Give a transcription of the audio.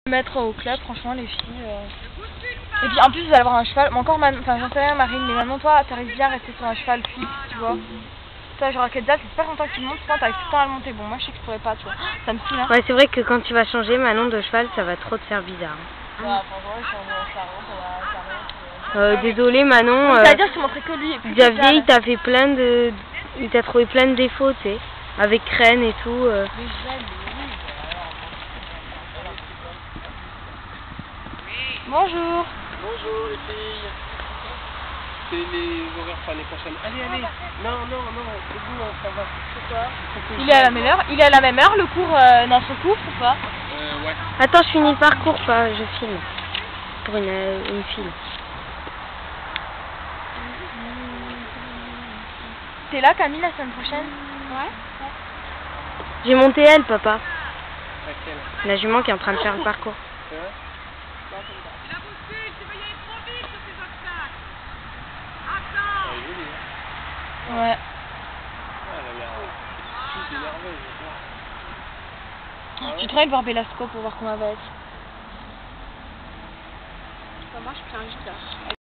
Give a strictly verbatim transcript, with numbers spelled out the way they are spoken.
Mettre au club, franchement, les filles. Euh... Et puis en plus, vous allez avoir un cheval. Mais encore, man... enfin, j'en sais rien, Marine, mais maintenant, toi, t'arrives bien à rester sur un cheval fixe, tu vois. Toi, genre, Quetzal, c'est pas longtemps qu'il monte, toi, t'arrives tout le temps à le monter. Bon, moi, je sais que je pourrais pas, tu vois. Ça me saoule, hein. Ouais, c'est vrai que quand tu vas changer Manon de cheval, ça va trop te faire bizarre. Ouais, franchement, je change de charron, ça va, euh, Désolé, Manon. Euh... C'est-à-dire euh, que tu montrais que lui. Xavier, il t'a fait plein de. Il t'a trouvé plein de défauts, tu sais. Avec Crène et tout. Euh... Bonjour. Bonjour les filles. C'est les horaires pour l'année prochaine. Allez, allez. Non, non, non, c'est bon, on s'en va. Pourquoi? Il est à la même heure. Il est à la même heure le cours, euh, notre cours ou pas? Euh, ouais. Attends, je finis le parcours, pas, je filme. Pour une, une fille. T'es là, Camille, la semaine prochaine? Ouais. J'ai monté elle, papa. Laquelle? La jument qui est en train de faire le parcours. C'est vrai? Ouais. Ah, elle a l'air plus énervée, je vois. Tu travailles voir Belasco pour voir comment elle va être. Moi, je prends un gitar.